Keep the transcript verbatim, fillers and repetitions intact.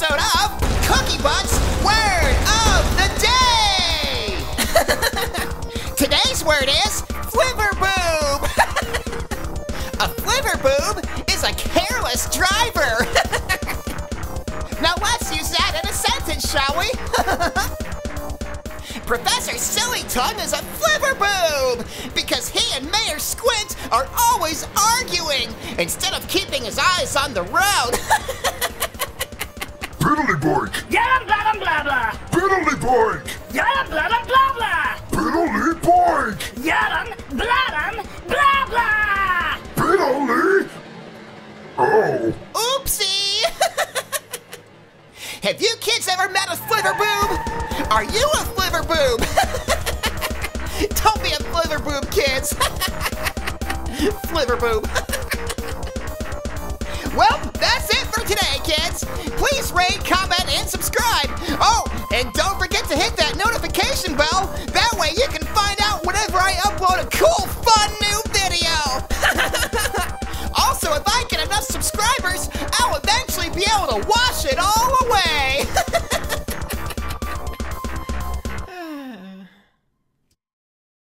episode of CookieButt's Word of the Day! Today's word is Fliverboob! A Fliverboob is a careless driver! Now let's use that in a sentence, shall we? Professor Silly Tongue is a Fliverboob because he and Mayor Squint are always arguing instead of keeping his eyes on the road. Piddly boink! Yum blah blah blah! Piddly boink! Yum blah blah blah! Piddly boink! Yum blah blah blah! Piddly! Oh! Oopsie! Have you kids ever met a Fliverboob? Are you a Fliverboob? Don't be a Fliverboob, kids! Fliverboob. Well, that's it for today, kids. Please rate, comment, and subscribe. Oh, and don't forget to hit that notification bell. That way you can find out whenever I upload a cool, fun new video. Also, if I get enough subscribers, I'll eventually be able to watch